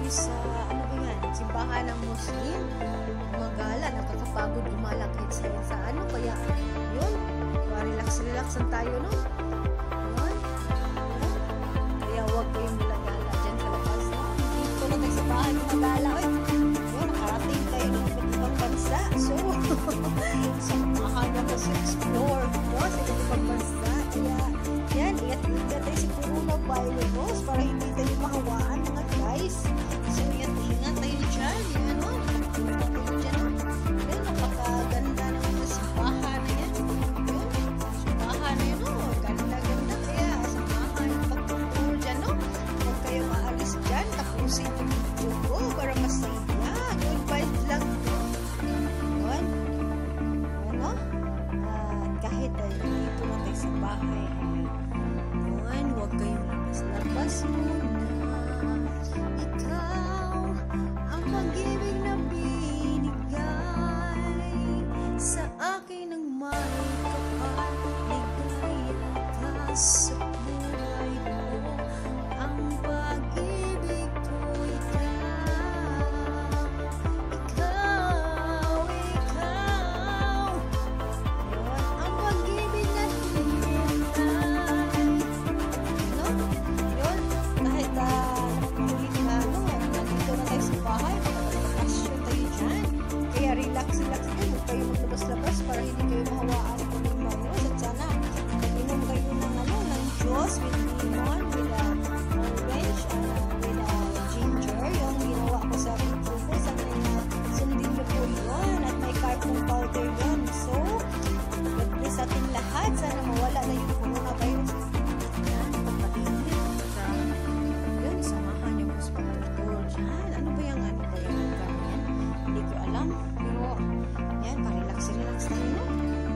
tayo sa, ano ba yan, simbahan ng Muslim. Gumagala, nakakapagod gumala kahit sa ano, kaya yun, relax-relaxan tayo, no? Yun. Kaya huwag kayong gala dyan sa labas, no? Dito na tayo sa bahay gumagala, yun, nakarating tayo ng ibang bansa, so samahan nyo sa explore, no? Sa ibang bansa, kaya yan, ingat-ingat tayo sa coronavirus para hindi tayo mahawaan, mga guys. So, ingat-ingat tayo dyan, yan, no? Yan, napakaganda ng mga simbahan na yan. Yun, simbahan na yun, no? Ganda-ganda, kaya samahan yung pagtutur dyan, no? Huwag kayo maalis dyan, tapusin yung video ko para masaya. Good vibes lang, no? Yun, ano? Kahit dito na tayo sa bahay, huwag kayong labas-labas muna. Ikaw ang pag-ibig na binigay sa akin ng may kapal, ligaya ka sa buhay ko. Ang pag-ibig ko ikaw, ang pag-ibig na relax-relax din, huwag kayo maglabas-labas para hindi kayo mahawaan ng virus. At sana mag-inom kayo ng juice with lemon, with orange, with ginger, yung ginawa ko sa video ko. Sana sundin nyo po yun, at may carbon powder yun. So, God bless atin lahat. Sana mawala na yung coronavirus. Yan, pagpainit. Yun, samahan nyo po sa pagtutur dyan. Ano ba yung ganyan? Hindi ko alam. Yan, pa-relax-relax tayo, no?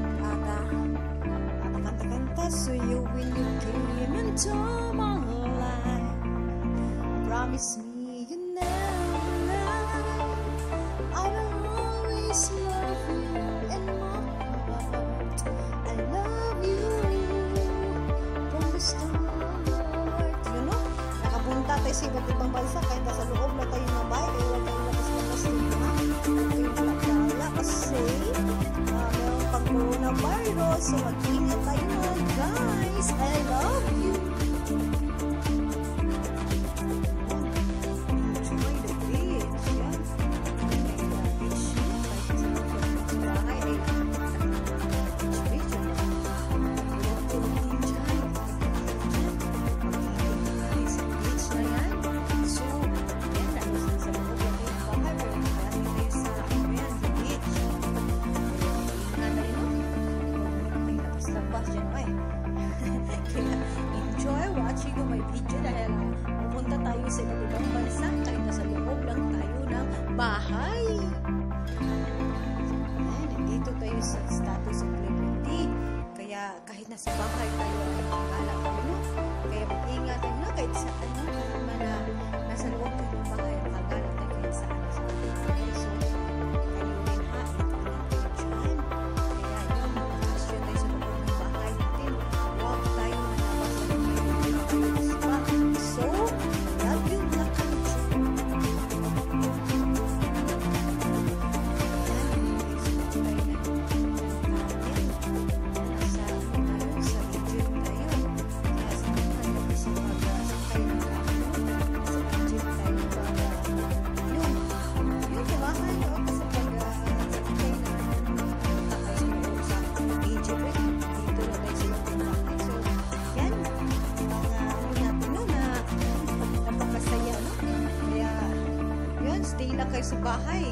At kanta-kanta, so you when you came into my life, promise me you never lie. I will always love you in my heart. I love you from the start. You know, nakapunta tayo sa iba't ibang bansa, kahit nasa loob na tayo na bahay, kaya huwag tayong labas-labas din, ha? Kasi meron pang coronavirus, so mag-ingat tayo na, guys. I love you. Enjoy the beach. Yan. Beach. Enjoy watching my video dahil pumunta tayo sa ibang bansa kahit nasa loob lang tayo ng bahay. Nandito tayo sa status of liberty. Kaya kahit nasa bahay tayo ay nakakala tayo. Kaya mag-ingat tayo na kahit saan na nasa loob tayo ng bahay. Nakakala tayo kahit saan. So, kayo din ha. Ingat tayo dyan. Kaya yung makasyon tayo sa loob ng bahay natin. Huwag tayo so, love you, black country. Stay lang kayo sa bahay.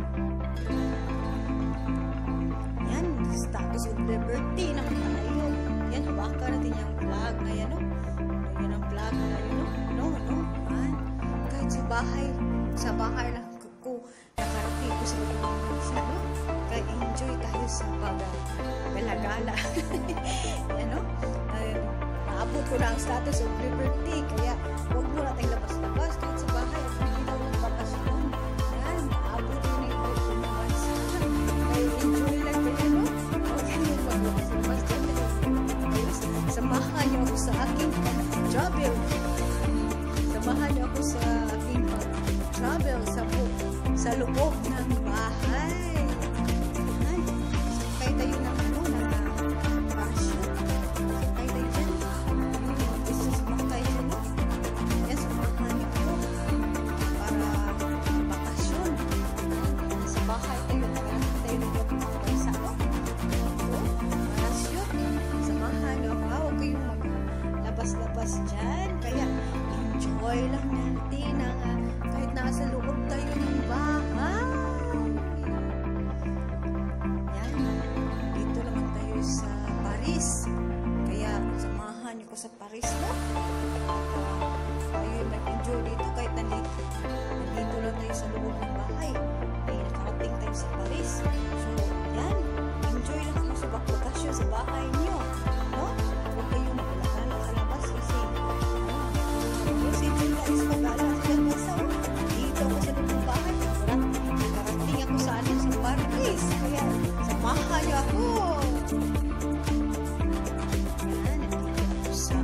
Yan, status of liberty naman tayo. Yan, hawakan natin yung flag na yan, no? Yan ang flag na yun, no? Yan. Kahit sa bahay lang ko, nakarating ko sa ibang bansa, no? Kaya enjoy tayo sa pag-galagala. Yan, no? Naabot ko na ang status of liberty, kaya huwag mo natin labas-labas kahit sa bahay at hindi daw bakasyon. Yan, naabot ko na yung bansa. Kaya enjoy lang kayo, no? Huwag kayo maglabas-labas dyan. Samahan niyo ako sa aking pag-travel. Samahan niyo ako sa aking pag travel sa loob ng bahay. Yan. Sakay tayo ng parachute. Sakay tayo dyan. Gusto sumakay dyan. Yan, samahan niyo ako. Para bakasyon. Sa bahay tayo. Nakarating tayo ng bansa ko. Parachute. Samahan niyo ako. Huwag kayong maglabas-labas dyan. Kaya, enjoy lang natin kahit nasa loob tayo ng bahay. Yan. Dito naman tayo sa Paris. Kaya, samahan niyo ko sa Paris, no? Tayo nag-enjoy dito kahit nandito lang tayo sa loob ng bahay. Ay, nakarating tayo sa Paris. So, yan. Enjoy lang kayo sa bakasyon sa bahay niyo. No? Huwag kayong maglalakad sa labas kasi dito ako sa loob ng bahay. Nakarating ako sa Paris. Kaya, samahan niyo ako. Yan, nandito ako sa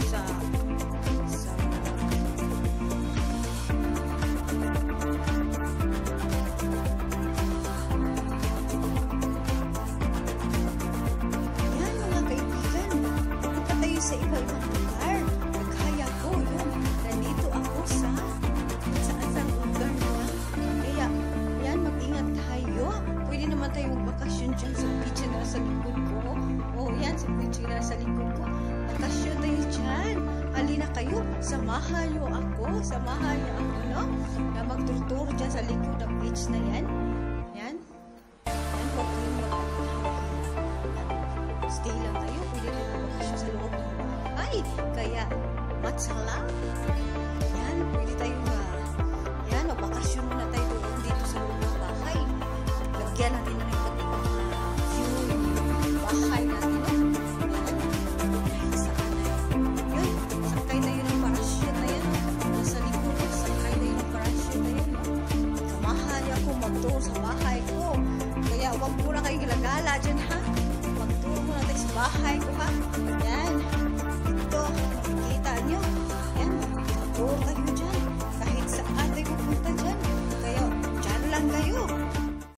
yan, mga kaibigan. Pupunta tayo sa iba-ibang lugar. Nagkaya ko yun. Nandito ako sa saan lugar na. Kaya, yan, mag-ingat tayo. Pwede naman tayo magbakasyon dyan sa beach na sa likod ko. Oh, yan, sa beach na sa likod ko. Bakasyon tayo dyan. Halina kayo. Samahan niyo ako. Samahan niyo ako, no? Na mag-tour dyan sa likod ng beach na yan. Yan. Yan, huwag kayong stay lang tayo. Pwede tayo magbakasyon sa loob ng bahay. Kaya, matsala. Yan, pwede tayo yan, magbakasyon muna tayo doon dito sa loob ng bahay. Lagyan natin na iba't ibang view yung bahay natin. Yan, dahil saan na yun. Sakay tayo ng parachute na yan. Nasa likod, sakay tayo ng parachute na yan. Samahan niyo ako mag-tour sa bahay ko. Kaya huwag muna kayo gilagala dyan, ha? Mag-tour muna tayo sa bahay ko, ha? Yan.